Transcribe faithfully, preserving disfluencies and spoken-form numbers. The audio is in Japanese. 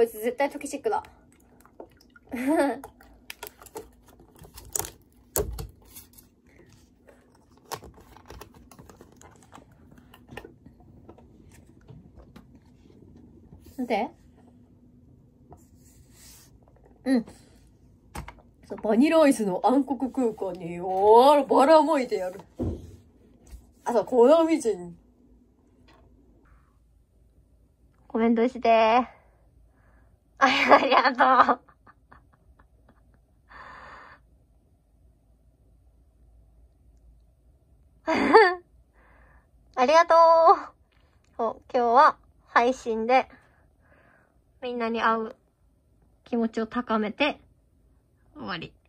こいつ絶対トキシックだ。なんで？うん。そう、バニラアイスの暗黒空間に、おー、ばらまいてやる。あ、そう、粉みじん。コメントして。あ、ありがとう。ありがとう。そう、今日は配信でみんなに会う気持ちを高めて終わり。